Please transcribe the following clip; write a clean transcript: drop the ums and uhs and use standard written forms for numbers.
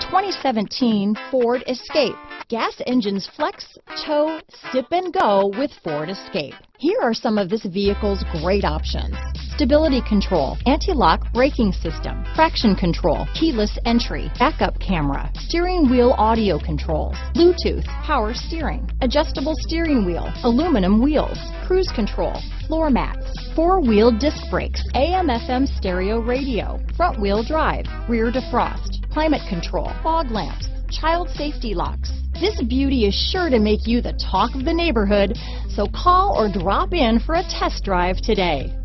2017 Ford Escape. Gas engines flex, tow, sip and go with Ford Escape. Here are some of this vehicle's great options: stability control, anti-lock braking system, traction control, keyless entry, backup camera, steering wheel audio controls, Bluetooth, power steering, adjustable steering wheel, aluminum wheels, cruise control, floor mats, four-wheel disc brakes, AM/FM stereo radio, front-wheel drive, rear defrost, climate control, fog lamps, child safety locks. This beauty is sure to make you the talk of the neighborhood, so call or drop in for a test drive today.